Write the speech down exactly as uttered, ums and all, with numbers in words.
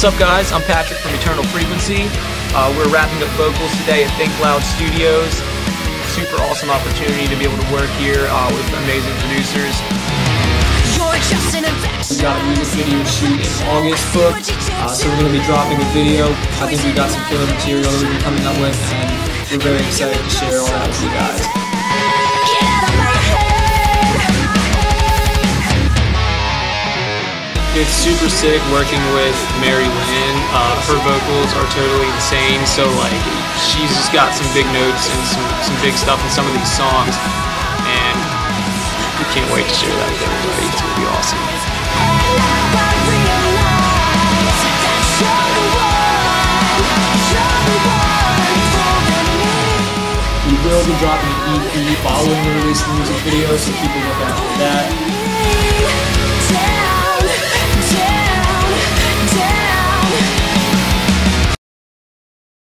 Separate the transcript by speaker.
Speaker 1: What's up, guys? I'm Patrick from Eternal Frequency. Uh, we're wrapping up vocals today at Think Loud Studios. Super awesome opportunity to be able to work here uh, with amazing producers. We got a music video shoot in August booked, uh, so we're going to be dropping a video. I think we got some killer material that we've been coming up with, and we're very excited to share all that with you guys. It's super sick working with Mary Lynn. Uh, her vocals are totally insane, so like she's just got some big notes and some, some big stuff in some of these songs, and we can't wait to share that with everybody. It's going to be awesome. We will be dropping an E P following the release of the music video, so people look out for that.